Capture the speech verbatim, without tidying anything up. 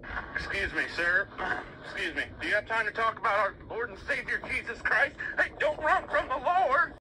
Excuse me, sir. Excuse me. Do you have time to talk about our Lord and Savior Jesus Christ? Hey, don't run from the Lord!